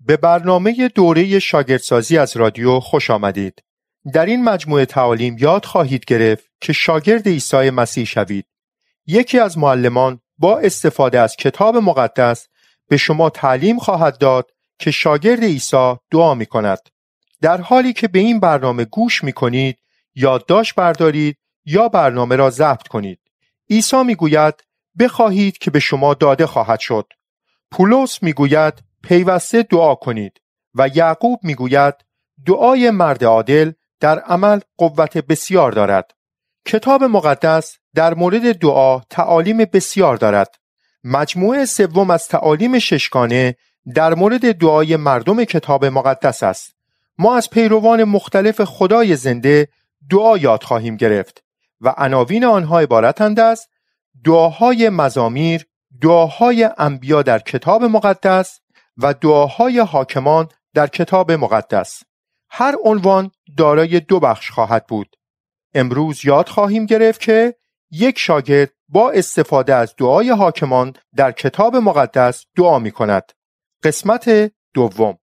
به برنامه دوره شاگردسازی از رادیو خوش آمدید. در این مجموعه تعالیم یاد خواهید گرفت که شاگرد عیسی مسیح شوید. یکی از معلمان با استفاده از کتاب مقدس به شما تعلیم خواهد داد که شاگرد عیسی دعا می کند. در حالی که به این برنامه گوش می کنید، یادداشت بردارید یا برنامه را ضبط کنید. عیسی می گوید بخواهید که به شما داده خواهد شد. پولس می گوید پیوسته دعا کنید و یعقوب می گوید دعای مرد عادل در عمل قوت بسیار دارد. کتاب مقدس در مورد دعا تعالیم بسیار دارد. مجموعه سوم از تعالیم ششگانه در مورد دعای مردم کتاب مقدس است. ما از پیروان مختلف خدای زنده دعا یاد خواهیم گرفت و عناوین آنها عبارتند از دعاهای مزامیر، دعاهای انبیا در کتاب مقدس و دعاهای حاکمان در کتاب مقدس. هر عنوان دارای 2 بخش خواهد بود. امروز یاد خواهیم گرفت که یک شاگرد با استفاده از دعای حاکمان در کتاب مقدس دعا می کند. قسمت دوم.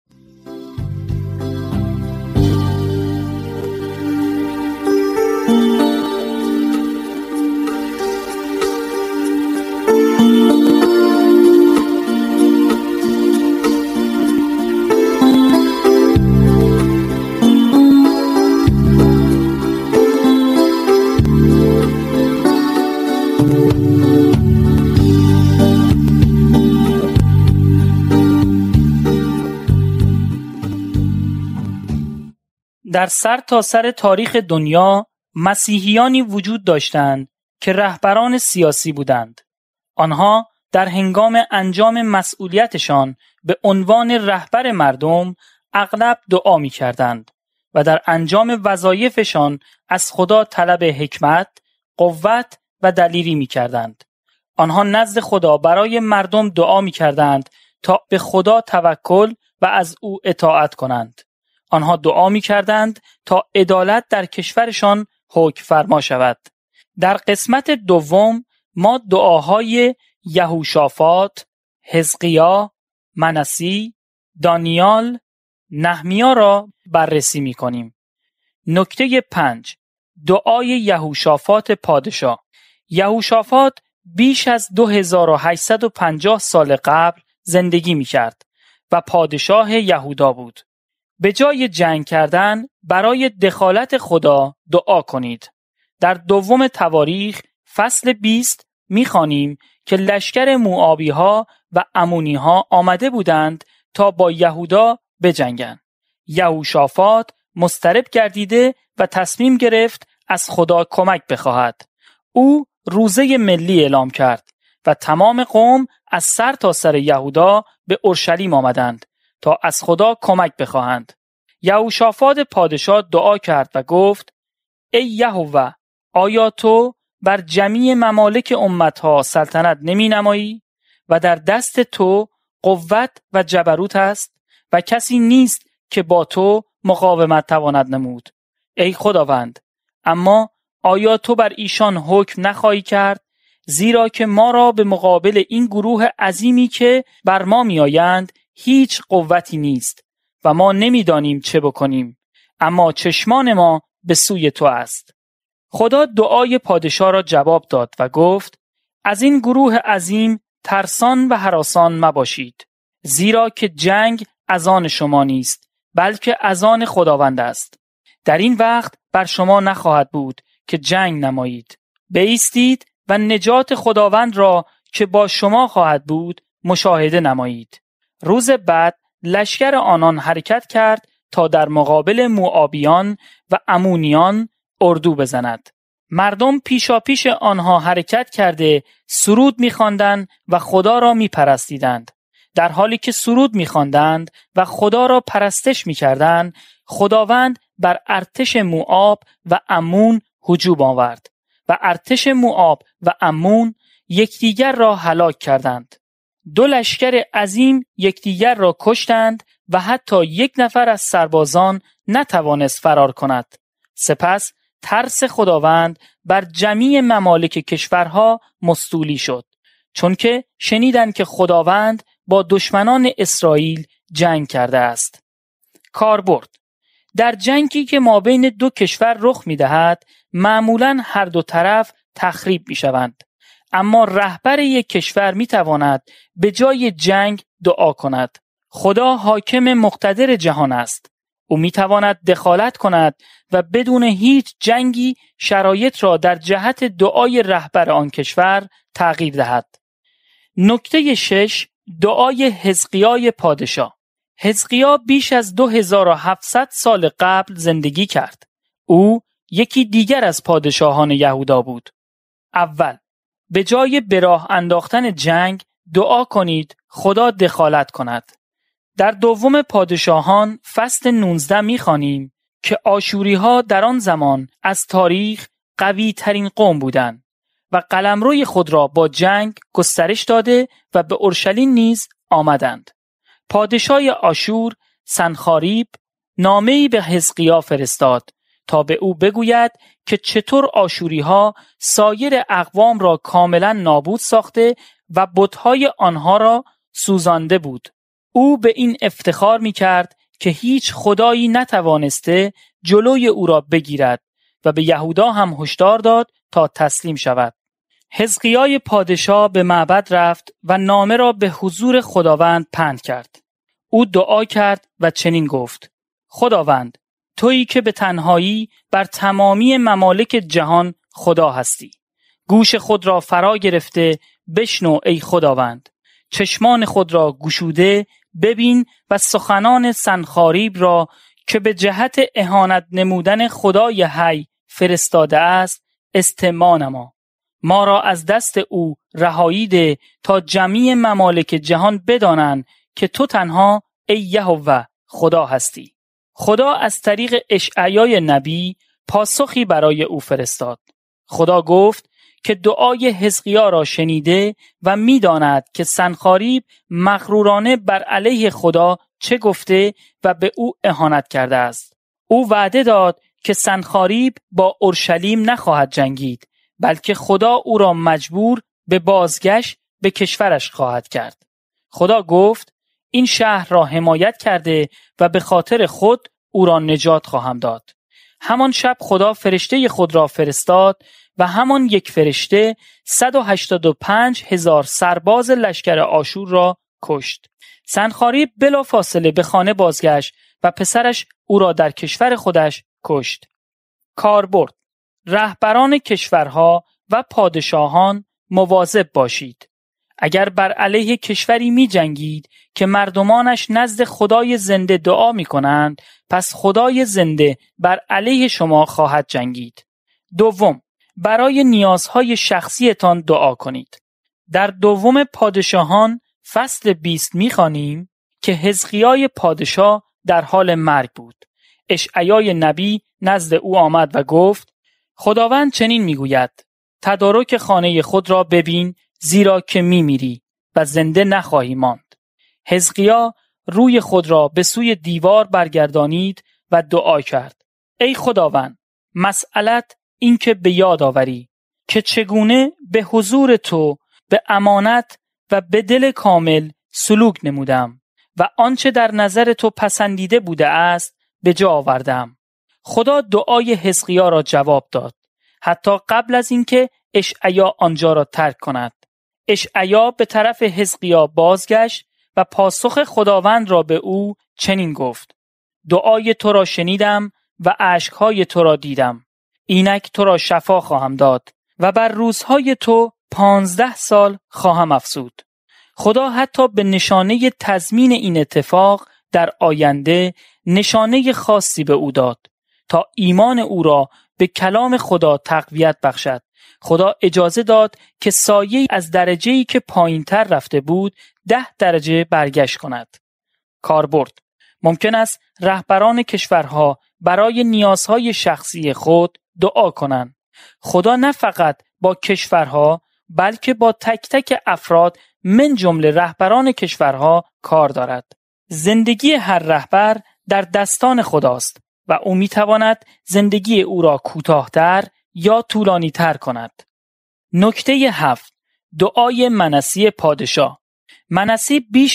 در سر تا سر تاریخ دنیا مسیحیانی وجود داشتند که رهبران سیاسی بودند. آنها در هنگام انجام مسئولیتشان به عنوان رهبر مردم اغلب دعا می کردند و در انجام وظایفشان از خدا طلب حکمت، قوت و دلیری می کردند. آنها نزد خدا برای مردم دعا می کردند تا به خدا توکل و از او اطاعت کنند. آنها دعا می کردند تا عدالت در کشورشان حکم فرما شود. در قسمت دوم ما دعاهای یهوشافاط، حزقیا، منسی، دانیال، نحمیا را بررسی می کنیم. نکته 5. دعای یهوشافاط پادشاه. یهوشافاط بیش از 2850 سال قبل زندگی می کرد و پادشاه یهودا بود. به جای جنگ کردن برای دخالت خدا دعا کنید. در دوم تواریخ فصل 20 می‌خوانیم که لشکر موآبی‌ها و عمونی‌ها آمده بودند تا با یهودا بجنگند. یهوشافاط مضطرب گردیده و تصمیم گرفت از خدا کمک بخواهد. او روزه ملی اعلام کرد و تمام قوم از سر تا سر یهودا به اورشلیم آمدند تا از خدا کمک بخواهند. یهوشافاط پادشاه دعا کرد و گفت ای یهوه، آیا تو بر جمیع ممالک امتها سلطنت نمی نمایی و در دست تو قوت و جبروت است و کسی نیست که با تو مقاومت تواند نمود. ای خداوند، اما آیا تو بر ایشان حکم نخواهی کرد؟ زیرا که ما را به مقابل این گروه عظیمی که بر ما می آیند هیچ قوتی نیست و ما نمیدانیم چه بکنیم، اما چشمان ما به سوی تو است. خدا دعای پادشاه را جواب داد و گفت از این گروه عظیم ترسان و هراسان مباشید، زیرا که جنگ از آن شما نیست بلکه از آن خداوند است. در این وقت بر شما نخواهد بود که جنگ نمایید. بایستید و نجات خداوند را که با شما خواهد بود مشاهده نمایید. روز بعد لشکر آنان حرکت کرد تا در مقابل موآبیان و عمونیان اردو بزند. مردم پیشاپیش آنها حرکت کرده سرود می‌خواندند و خدا را می‌پرستیدند. در حالی که سرود می‌خواندند و خدا را پرستش می‌کردند، خداوند بر ارتش موآب و عمون هجوم آورد و ارتش موآب و عمون یکدیگر را هلاک کردند. 2 لشکر عظیم یکدیگر را کشتند و حتی 1 نفر از سربازان نتوانست فرار کند. سپس ترس خداوند بر جمیع ممالک کشورها مستولی شد، چون که شنیدند که خداوند با دشمنان اسرائیل جنگ کرده است. کاربرد: در جنگی که مابین دو کشور رخ می‌دهد، معمولاً هر دو طرف تخریب می‌شوند. اما رهبر یک کشور می‌تواند به جای جنگ دعا کند. خدا حاکم مقتدر جهان است. او می‌تواند دخالت کند و بدون هیچ جنگی شرایط را در جهت دعای رهبر آن کشور تغییر دهد. نکته 6: دعای حزقیای پادشاه. حزقیا بیش از 2700 سال قبل زندگی کرد. او یکی دیگر از پادشاهان یهودا بود. اول، به جای به راه انداختن جنگ دعا کنید خدا دخالت کند. در دوم پادشاهان فصل 19 می‌خوانیم که آشوری‌ها در آن زمان از تاریخ قوی ترین قوم بودند و قلمروی خود را با جنگ گسترش داده و به اورشلیم نیز آمدند. پادشاه آشور سنخاریب نامه‌ای به حزقیا فرستاد تا به او بگوید که چطور آشوری‌ها سایر اقوام را کاملا نابود ساخته و بت‌های آنها را سوزانده بود. او به این افتخار می‌کرد که هیچ خدایی نتوانسته جلوی او را بگیرد و به یهودا هم هشدار داد تا تسلیم شود. حزقیای پادشاه به معبد رفت و نامه را به حضور خداوند پهن کرد. او دعا کرد و چنین گفت: خداوند، تویی که به تنهایی بر تمامی ممالک جهان خدا هستی. گوش خود را فرا گرفته بشنو ای خداوند. چشمان خود را گشوده ببین و سخنان سنخاریب را که به جهت اهانت نمودن خدای حی فرستاده است استماع نما. ما را از دست او رهایی ده تا جمیع ممالک جهان بدانند که تو تنها ای یهوه خدا هستی. خدا از طریق اشعیای نبی پاسخی برای او فرستاد. خدا گفت که دعای حزقیا را شنیده و می‌داند که سنخاریب مغرورانه بر علیه خدا چه گفته و به او اهانت کرده است. او وعده داد که سنخاریب با اورشلیم نخواهد جنگید، بلکه خدا او را مجبور به بازگشت به کشورش خواهد کرد. خدا گفت این شهر را حمایت کرده و به خاطر خود او را نجات خواهم داد. همان شب خدا فرشته خود را فرستاد و همان یک فرشته 185,000 سرباز لشکر آشور را کشت. سنخاریب بلافاصله به خانه بازگشت و پسرش او را در کشور خودش کشت. کاربرد: رهبران کشورها و پادشاهان مواظب باشید. اگر بر علیه کشوری می جنگید که مردمانش نزد خدای زنده دعا می کنند، پس خدای زنده بر علیه شما خواهد جنگید. دوم، برای نیازهای شخصیتان دعا کنید. در دوم پادشاهان فصل 20 می خوانیم که حزقیای پادشاه در حال مرگ بود. اشعیای نبی نزد او آمد و گفت: خداوند چنین می گوید: تدارک خانه خود را ببین، زیرا که می میری و زنده نخواهی ماند. حزقیا روی خود را به سوی دیوار برگردانید و دعا کرد: ای خداوند، مسئلت این که به یاد آوری که چگونه به حضور تو به امانت و به دل کامل سلوک نمودم و آنچه در نظر تو پسندیده بوده است به جا آوردم. خدا دعای حزقیا را جواب داد، حتی قبل از اینکه اشعیا آنجا را ترک کند. اشعیا به طرف حزقیا بازگشت و پاسخ خداوند را به او چنین گفت: دعای تو را شنیدم و اشکهای تو را دیدم. اینک تو را شفا خواهم داد و بر روزهای تو 15 سال خواهم افزود. خدا حتی به نشانه تضمین این اتفاق در آینده نشانه خاصی به او داد تا ایمان او را به کلام خدا تقویت بخشد. خدا اجازه داد که سایه از درجه‌ای که پایین‌تر رفته بود 10 درجه برگشت کند. کاربرد: ممکن است رهبران کشورها برای نیازهای شخصی خود دعا کنند. خدا نه فقط با کشورها بلکه با تک تک افراد من جمله رهبران کشورها کار دارد. زندگی هر رهبر در دستان خداست و او میتواند زندگی او را کوتاه‌تر یا طولانی‌تر کند. نکته 7: دعای منسی پادشاه. منسی بیش از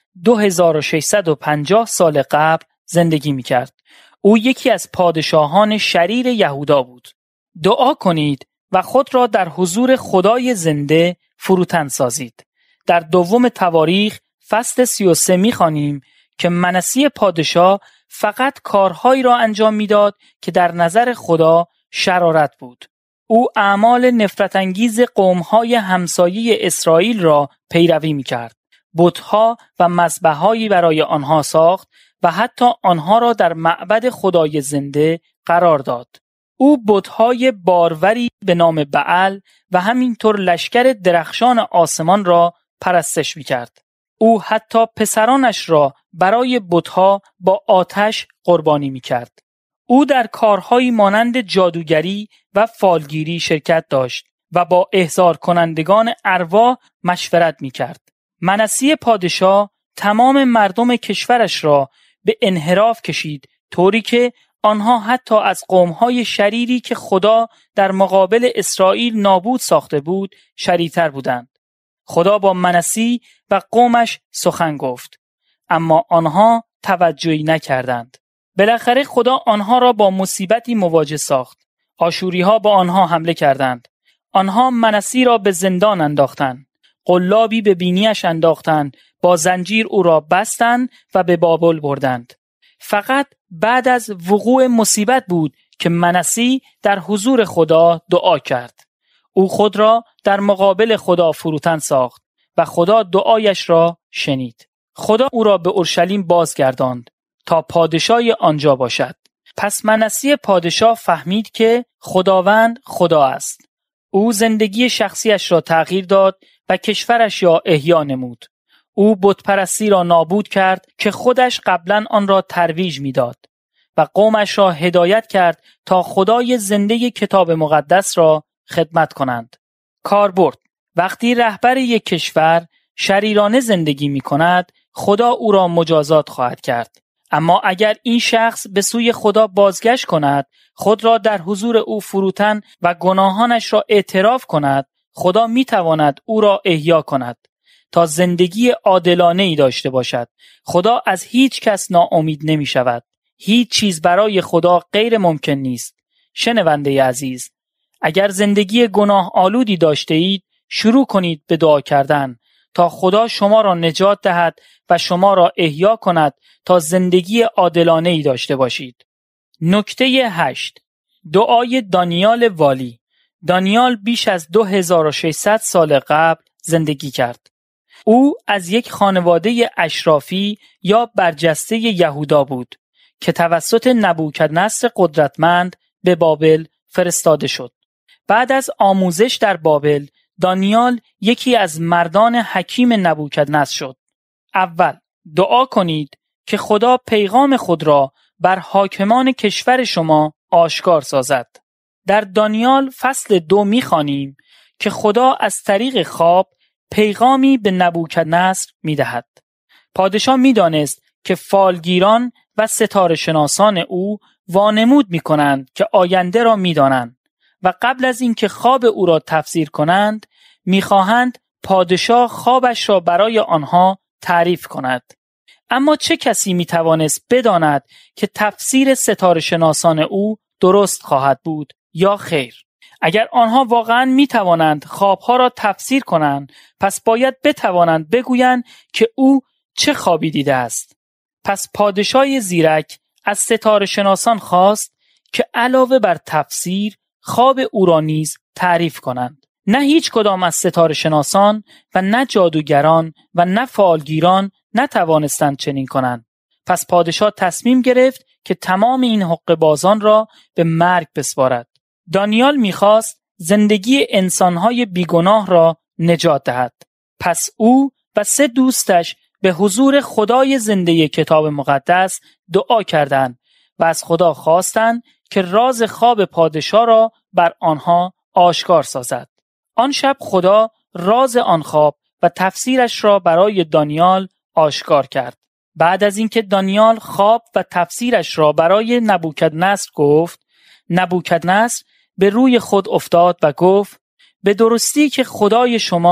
2650 سال قبل زندگی می‌کرد. او یکی از پادشاهان شریر یهودا بود. دعا کنید و خود را در حضور خدای زنده فروتن سازید. در دوم تواریخ فصل 33 می‌خوانیم که منسی پادشاه فقط کارهایی را انجام می‌داد که در نظر خدا شرارت بود. او اعمال نفرت انگیز قوم‌های همسایه اسرائیل را پیروی می‌کرد. بت‌ها و مذبح‌هایی برای آنها ساخت و حتی آنها را در معبد خدای زنده قرار داد. او بت‌های باروری به نام بعل و همینطور لشکر درخشان آسمان را پرستش می‌کرد. او حتی پسرانش را برای بت‌ها با آتش قربانی می‌کرد. او در کارهایی مانند جادوگری و فالگیری شرکت داشت و با احضار کنندگان ارواح مشورت می‌کرد. منسی پادشاه تمام مردم کشورش را به انحراف کشید، طوری که آنها حتی از قوم‌های شریری که خدا در مقابل اسرائیل نابود ساخته بود شریرتر بودند. خدا با منسی و قومش سخن گفت، اما آنها توجهی نکردند. بالاخره خدا آنها را با مصیبتی مواجه ساخت. آشوری‌ها با آنها حمله کردند. آنها منسی را به زندان انداختند. قلابی به بینیش انداختند، با زنجیر او را بستند و به بابل بردند. فقط بعد از وقوع مصیبت بود که منسی در حضور خدا دعا کرد. او خود را در مقابل خدا فروتن ساخت و خدا دعایش را شنید. خدا او را به اورشلیم بازگرداند تا پادشاهی آنجا باشد. پس منسی پادشاه فهمید که خداوند خدا است. او زندگی شخصیش را تغییر داد و کشورش را احیا نمود. او بتپرستی را نابود کرد که خودش قبلا آن را ترویج می‌داد و قومش را هدایت کرد تا خدای زنده کتاب مقدس را خدمت کنند. کاربرد: وقتی رهبر یک کشور شریرانه زندگی می‌کند، خدا او را مجازات خواهد کرد. اما اگر این شخص به سوی خدا بازگشت کند، خود را در حضور او فروتن و گناهانش را اعتراف کند، خدا می‌تواند او را احیا کند تا زندگی عادلانه‌ای داشته باشد. خدا از هیچ کس ناامید نمی‌شود. هیچ چیز برای خدا غیر ممکن نیست. شنونده عزیز، اگر زندگی گناه آلودی داشته اید، شروع کنید به دعا کردن تا خدا شما را نجات دهد و شما را احیا کند تا زندگی عادلانه‌ای داشته باشید. نکته 8: دعای دانیال والی. دانیال بیش از 2600 سال قبل زندگی کرد. او از یک خانواده اشرافی یا برجسته یهودا بود که توسط نبوکدنصر قدرتمند به بابل فرستاده شد. بعد از آموزش در بابل، دانیال یکی از مردان حکیم نبوکدنصر شد. اول دعا کنید که خدا پیغام خود را بر حاکمان کشور شما آشکار سازد. در دانیال فصل 2 می‌خوانیم که خدا از طریق خواب پیغامی به نبوکدنصر می‌دهد. پادشاه می‌دانست که فالگیران و ستاره شناسان او وانمود می‌کنند که آینده را می‌دانند و قبل از اینکه خواب او را تفسیر کنند، می‌خواهند پادشاه خوابش را برای آنها تعریف کند. اما چه کسی می‌توانست بداند که تفسیر ستاره شناسان او درست خواهد بود یا خیر؟ اگر آنها واقعاً می‌توانند خوابها را تفسیر کنند، پس باید بتوانند بگویند که او چه خوابی دیده است. پس پادشاه زیرک از ستاره شناسان خواست که علاوه بر تفسیر، خواب او را نیز تعریف کنند. نه هیچ کدام از ستاره شناسان و نه جادوگران و نه فالگیران نتوانستند چنین کنند. پس پادشاه تصمیم گرفت که تمام این حقه‌بازان را به مرگ بسپارد. دانیال می‌خواست زندگی انسان‌های بیگناه را نجات دهد. پس او و 3 دوستش به حضور خدای زنده کتاب مقدس دعا کردند و از خدا خواستند که راز خواب پادشاه را بر آنها آشکار سازد. آن شب خدا راز آن خواب و تفسیرش را برای دانیال آشکار کرد. بعد از اینکه دانیال خواب و تفسیرش را برای نبوکدنصر گفت، نبوکدنصر به روی خود افتاد و گفت: به درستی که خدای شما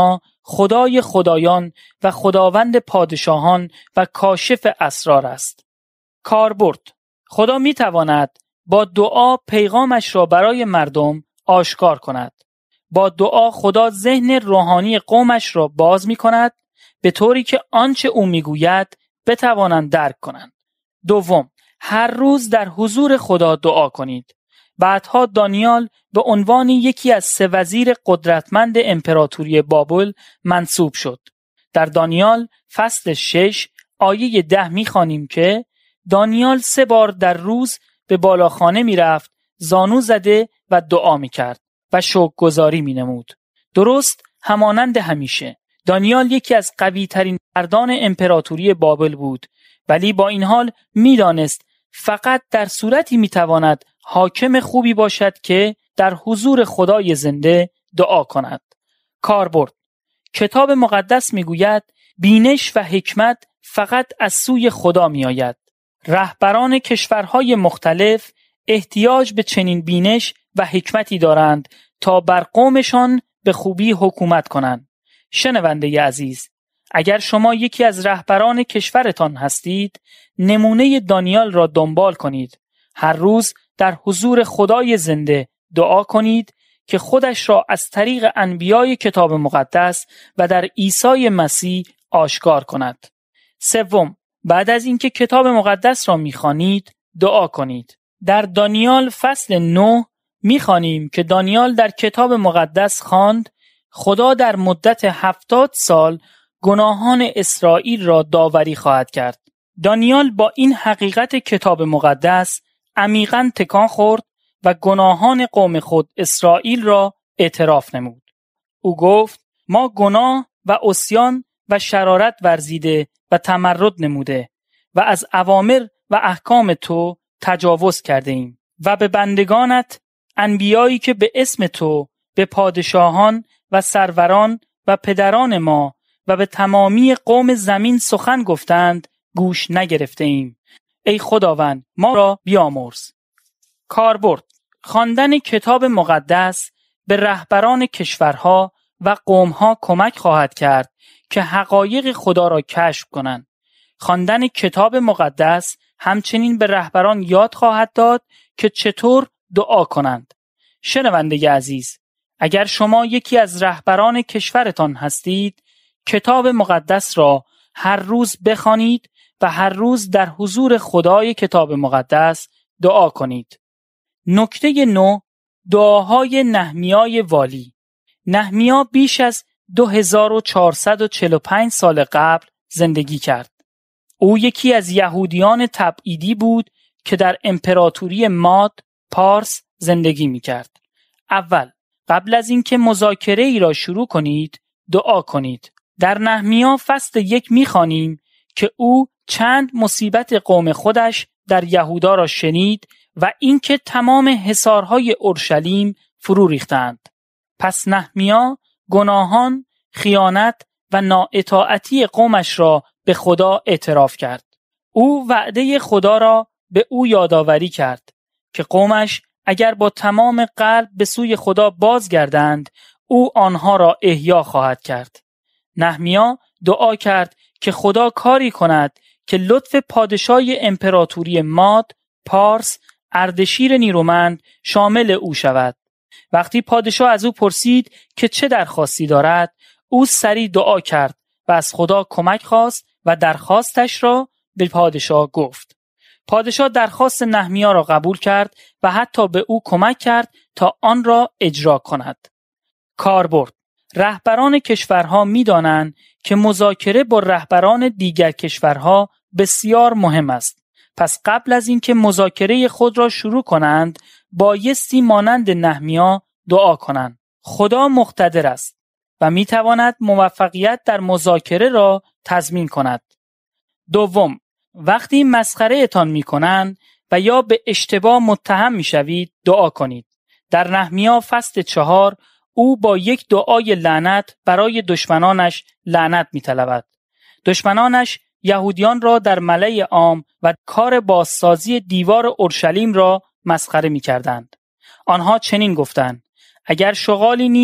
خدای خدایان و خداوند پادشاهان و کاشف اسرار است. کاربرد: خدا می تواند با دعا پیغامش را برای مردم آشکار کند. با دعا خدا ذهن روحانی قومش را باز می کند به طوری که آنچه او می گوید بتوانند درک کنند. دوم، هر روز در حضور خدا دعا کنید. بعدها دانیال به عنوان یکی از 3 وزیر قدرتمند امپراتوری بابل منصوب شد. در دانیال فصل 6 آیه 10 می‌خوانیم که دانیال 3 بار در روز به بالاخانه می‌رفت، زانو زده و دعا می‌کرد و شکرگزاری می‌نمود. درست همانند همیشه دانیال یکی از قوی‌ترین مردان امپراتوری بابل بود، ولی با این حال می‌دانست فقط در صورتی می‌تواند حاکم خوبی باشد که در حضور خدای زنده دعا کند. کاربرد: کتاب مقدس میگوید بینش و حکمت فقط از سوی خدا میآید. رهبران کشورهای مختلف احتیاج به چنین بینش و حکمتی دارند تا بر قومشان به خوبی حکومت کنند. شنونده عزیز، اگر شما یکی از رهبران کشورتان هستید، نمونه دانیال را دنبال کنید. هر روز در حضور خدای زنده دعا کنید که خودش را از طریق انبیای کتاب مقدس و در عیسی مسیح آشکار کند. سوم، بعد از اینکه کتاب مقدس را می‌خوانید، دعا کنید. در دانیال فصل 9 می‌خوانیم که دانیال در کتاب مقدس خواند خدا در مدت 70 سال گناهان اسرائیل را داوری خواهد کرد. دانیال با این حقیقت کتاب مقدس عمیقاً تکان خورد و گناهان قوم خود اسرائیل را اعتراف نمود. او گفت ما گناه و عصیان و شرارت ورزیده و تمرد نموده و از اوامر و احکام تو تجاوز کرده ایم و به بندگانت انبیایی که به اسم تو به پادشاهان و سروران و پدران ما و به تمامی قوم زمین سخن گفتند گوش نگرفته ایم. ای خداوند ما را بیامرز. کاربرد: خواندن کتاب مقدس به رهبران کشورها و قومها کمک خواهد کرد که حقایق خدا را کشف کنند. خواندن کتاب مقدس همچنین به رهبران یاد خواهد داد که چطور دعا کنند. شنونده عزیز، اگر شما یکی از رهبران کشورتان هستید، کتاب مقدس را هر روز بخوانید و هر روز در حضور خدای کتاب مقدس دعا کنید. نکته 9، دعاهای نهمیای والی. نهمیا بیش از 2445 سال قبل زندگی کرد. او یکی از یهودیان تبعیدی بود که در امپراتوری ماد پارس زندگی می کرد. اول، قبل از اینکه مذاکره ای را شروع کنید، دعا کنید. در نهمیا فصل 1 می خوانیم که او چند مصیبت قوم خودش در یهودا را شنید و اینکه تمام حصارهای اورشلیم فرو ریختند. پس نهمیا گناهان، خیانت و نااطاعتی قومش را به خدا اعتراف کرد. او وعده خدا را به او یادآوری کرد که قومش اگر با تمام قلب به سوی خدا بازگردند، او آنها را احیا خواهد کرد. نهمیا دعا کرد که خدا کاری کند که لطف پادشاهی امپراتوری ماد، پارس، اردشیر نیرومند شامل او شود. وقتی پادشاه از او پرسید که چه درخواستی دارد، او سریع دعا کرد و از خدا کمک خواست و درخواستش را به پادشاه گفت. پادشاه درخواست نهمیا را قبول کرد و حتی به او کمک کرد تا آن را اجرا کند. کاربرد: رهبران کشورها می‌دانند که مذاکره با رهبران دیگر کشورها بسیار مهم است. پس قبل از اینکه مذاکره خود را شروع کنند، بایستی مانند نهمیا دعا کنند. خدا مقتدر است و می‌تواند موفقیت در مذاکره را تضمین کند. دوم، وقتی مسخره اتان می‌کنند و یا به اشتباه متهم می‌شوید، دعا کنید. در نهمیا فصل 4 او با یک دعای لعنت برای دشمنانش لعنت می‌طلبد. دشمنانش یهودیان را در ملأ عام و کار بازسازی دیوار اورشلیم را مسخره می‌کردند. آنها چنین گفتند: اگر شغالی نیز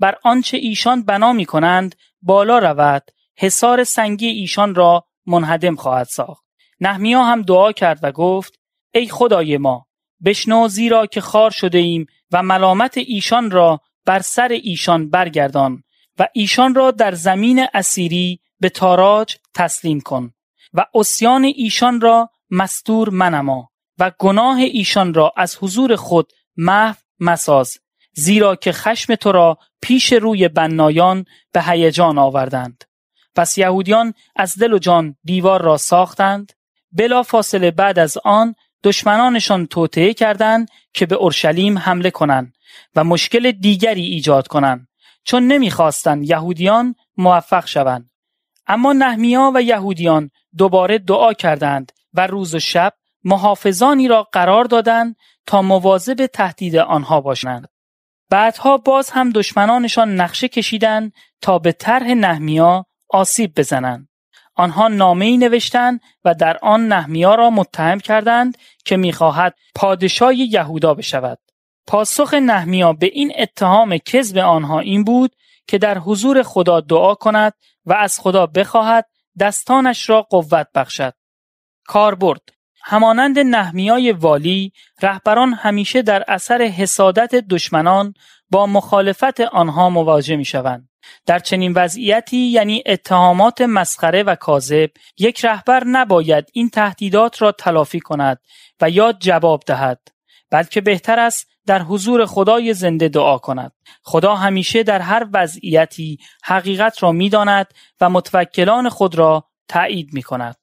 بر آنچه ایشان بنا می‌کنند بالا رود، حصار سنگی ایشان را منهدم خواهد ساخت. نهمیا هم دعا کرد و گفت: ای خدای ما، بشنو، زیرا که خوار شده ایم و ملامت ایشان را بر سر ایشان برگردان و ایشان را در زمین اسیری به تاراج تسلیم کن و عصیان ایشان را مستور منما و گناه ایشان را از حضور خود محو مساز، زیرا که خشم تو را پیش روی بنایان به هیجان آوردند. پس یهودیان از دل و جان دیوار را ساختند. بلا فاصله بعد از آن دشمنانشان توطئه کردند که به اورشلیم حمله کنند و مشکل دیگری ایجاد کنند، چون نمیخواستند یهودیان موفق شوند. اما نهمیا و یهودیان دوباره دعا کردند و روز و شب محافظانی را قرار دادند تا مواظب تهدید آنها باشند. بعدها باز هم دشمنانشان نقشه کشیدند تا به طرح نهمیا آسیب بزنند. آنها نامه‌ای نوشتند و در آن نهمیا را متهم کردند که می‌خواهد پادشاه یهودا بشود. پاسخ نهمیا به این اتهام کذب آنها این بود که در حضور خدا دعا کند و از خدا بخواهد دستانش را قوت بخشد. کاربرد: همانند نهمیای والی، رهبران همیشه در اثر حسادت دشمنان با مخالفت آنها مواجه می‌شوند. در چنین وضعیتی، یعنی اتهامات مسخره و کاذب، یک رهبر نباید این تهدیدات را تلافی کند و یا جواب دهد، بلکه بهتر است در حضور خدای زنده دعا کند. خدا همیشه در هر وضعیتی حقیقت را می‌داند و متوکلان خود را تایید می‌کند.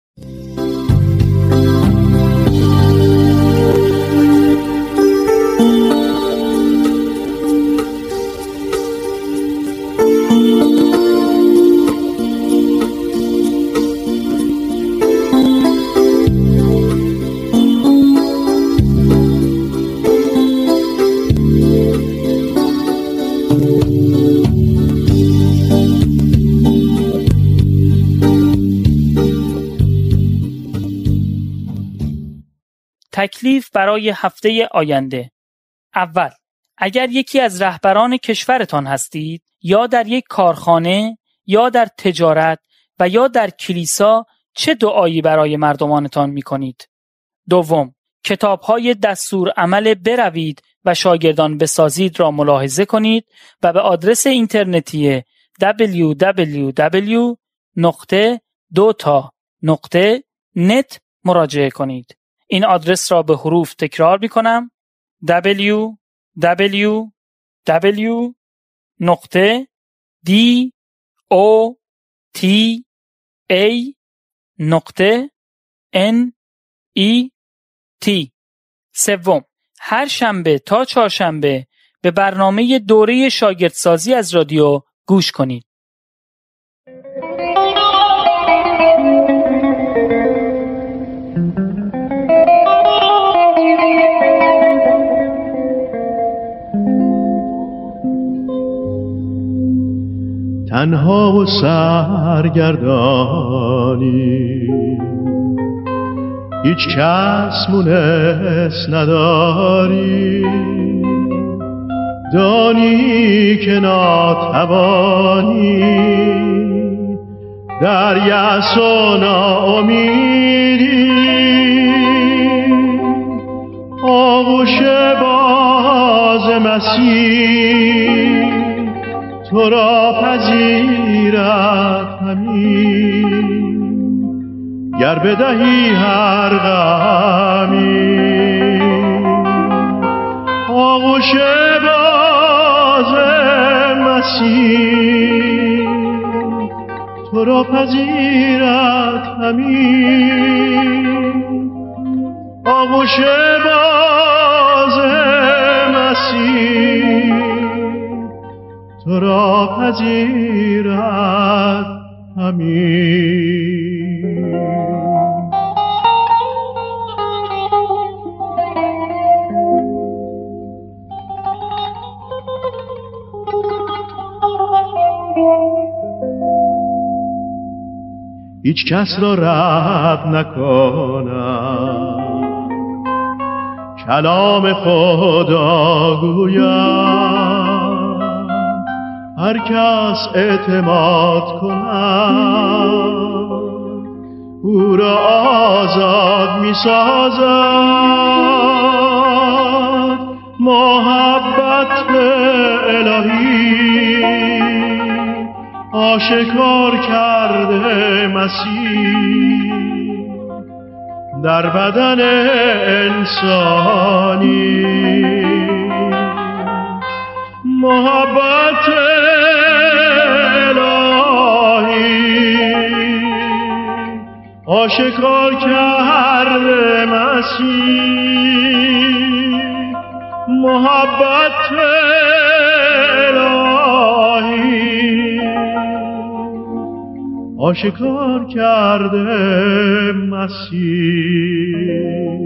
تکلیف برای هفته آینده. اول، اگر یکی از رهبران کشورتان هستید یا در یک کارخانه یا در تجارت و یا در کلیسا، چه دعایی برای مردمانتان می کنید؟ دوم، کتاب‌های دستور عمل بروید و شاگردان بسازید را ملاحظه کنید و به آدرس اینترنتی www.2ta.net مراجعه کنید. این آدرس را به حروف تکرار می کنم: www.dota.net. سوم، هر شنبه تا چهارشنبه به برنامه دوره شاگردسازی از رادیو گوش کنید. تنها و سرگردانی، هیچ کس مونس نداری، دانی که ناتوانی، در یأس و ناامیدی، آغوش باز مسیح تو را پذیرد همین، گر بدهی هر غمی، آغوش باز مسیح تو را پذیرد همین، آغوش باز مسیح تو را پذیرد همین. هیچ کس را رد نکنم، کلام خدا گویم، هر کس اعتماد کند او را آزاد می سازد. محبت الهی آشکار کرده مسیح در بدن انسانی. محبت الهی آشکار کرده مسیح. محبت الهی آشکار کرده مسیح.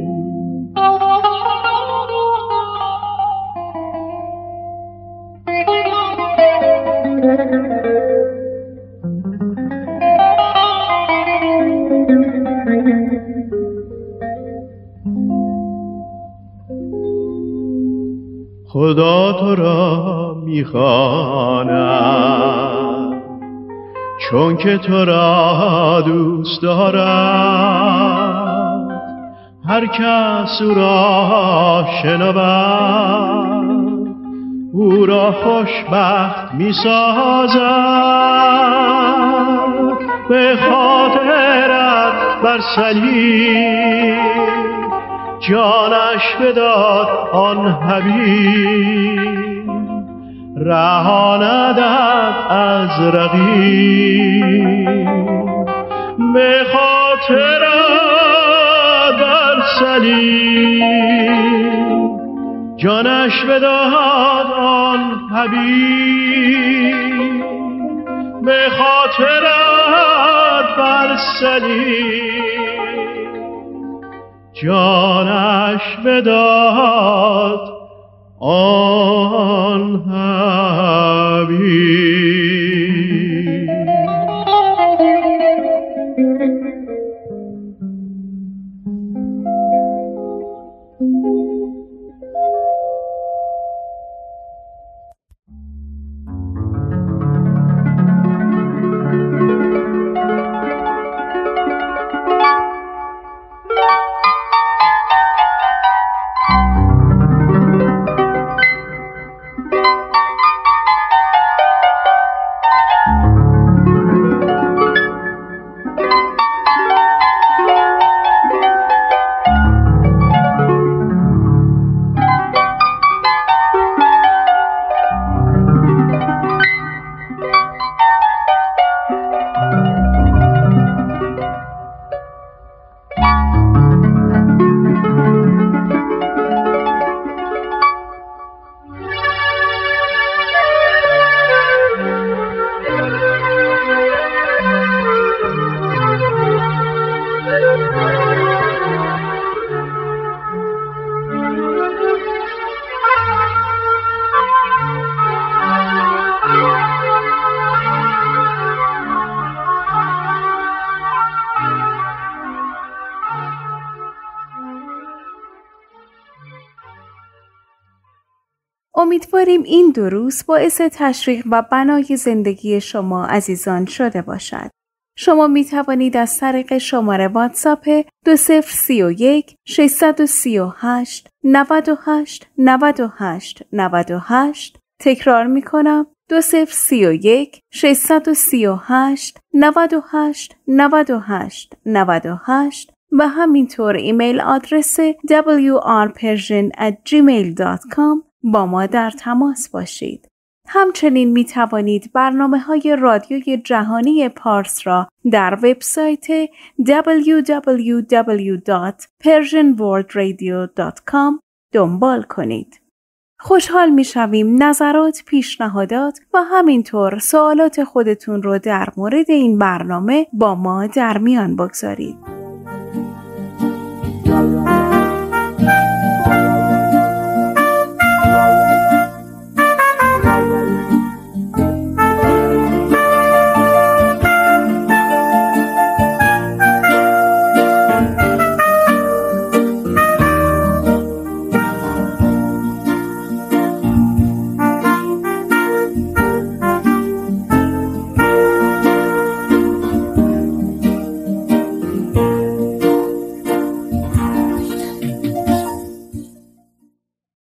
خدا تو را میخواند چون که تو را دوست دارد. هر کس او را شنود او را خوشبخت میسازد. به خاطرت بر صلیب جانش بداد آن حبیب. رهاندت از رقیب. به خاطرت بر صلیب جانش بداد آن حبیب. به خاطرت بر صلیب جانش بداد آن حبیب. امیدواریم این دروس باعث تشریح و بنای زندگی شما عزیزان شده باشد. شما می توانید از طریق شماره واتساپ 2031 638 98 98 98 تکرار می کنم 2031 638 98 98 98 و همینطور ایمیل آدرس wrpersian@gmail.com با ما در تماس باشید. همچنین می توانید برنامه‌های رادیوی جهانی پارس را در وبسایت www.persianworldradio.com دنبال کنید. خوشحال می شویم نظرات، پیشنهادات و همینطور سوالات خودتون رو در مورد این برنامه با ما در میان بگذارید.